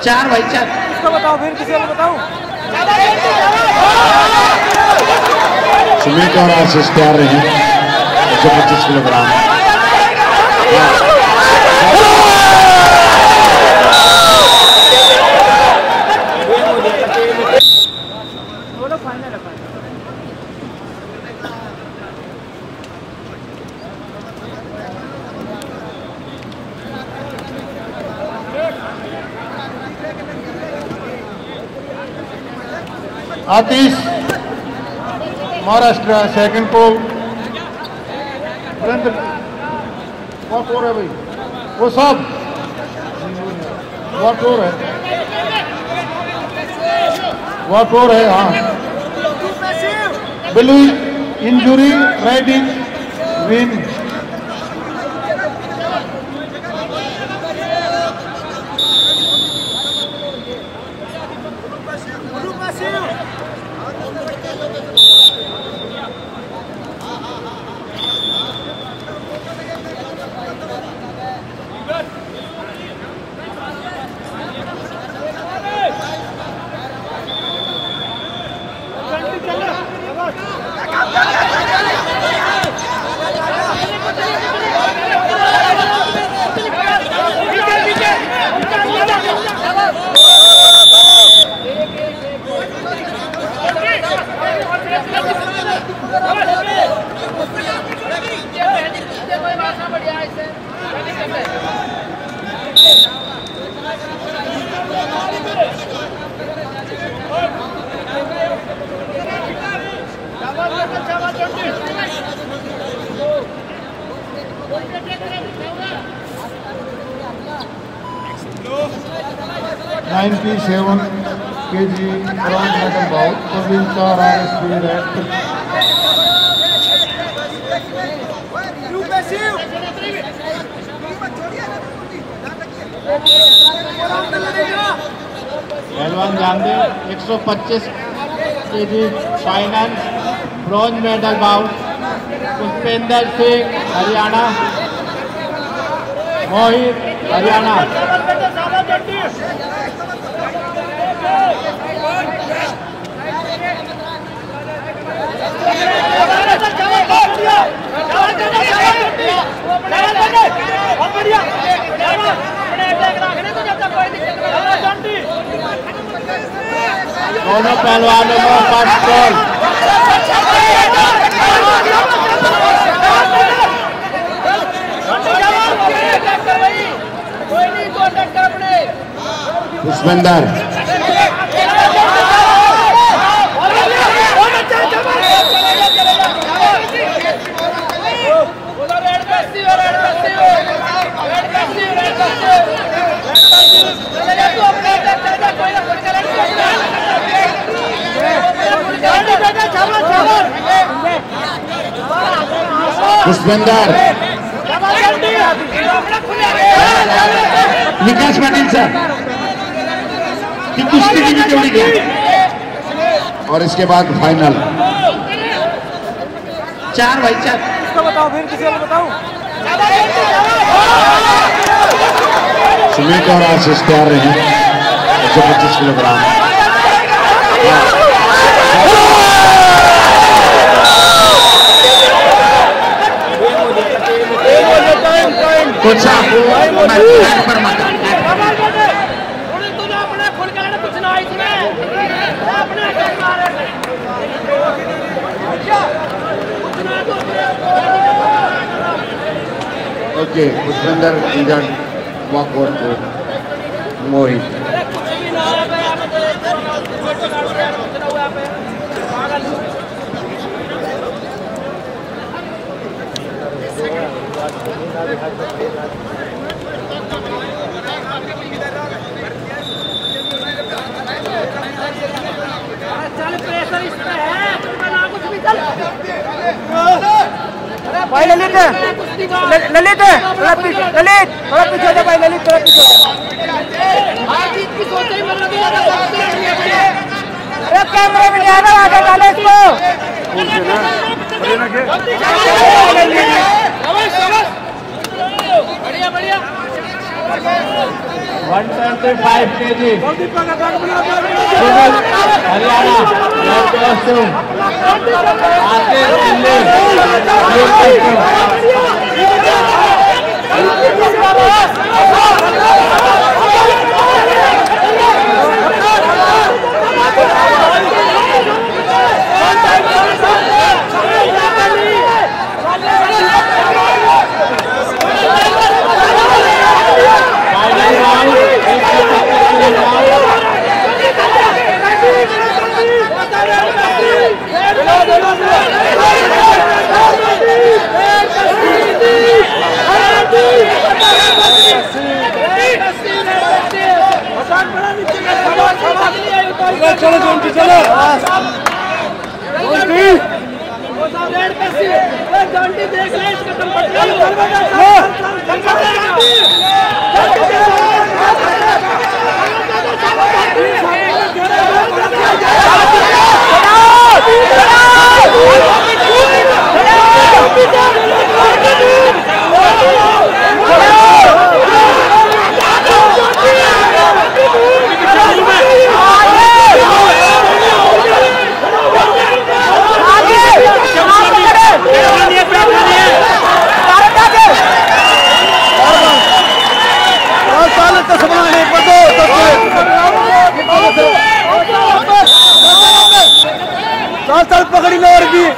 4 भाई 4। इसको बताओ, फिर किसी को बताऊं। सुमित और आशीष तैयार रहे 125 kilogram. Atish Maharashtra second pole. What हो रहा है भाई? वो सब वॉट हो रहा है? वॉट हो रहा है? हाँ, बिलू injury riding win. $97 kg bronze medal bout for Vilkar RSP red. पहलवान Jandev 125 kg final bronze medal bout Pushpendra Singh Haryana, Mohit Haryana. दोनों पहलवानों को first ball. Pushpendra Pushpendra Vikas Patil sir की कुश्ती की भी जोड़ी गई और इसके बाद फाइनल 4 भाई 4। इसको बताओ, फिर किसी को बताऊं। सुमित और आशीष तैयार रहे 125 किलोग्राम। कुछ पर मत ओके, पुष्पेंद्र इंजर्ड वॉकआउट को मोहित। भाई ललित ललित थोड़ा पीछे जा भाई ललित, थोड़ा पीछे कैमरे में नहीं आना, आगे डाले इसको। बढ़िया बढ़िया। 125 kg. Haryana. Red costume. Asif Delhi. चलो जोंटी चलो जोंटी देख ले इसका साल पकड़ी लो और भी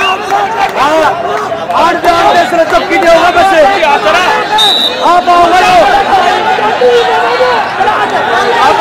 आठ चौकी होगा बस आप आओगे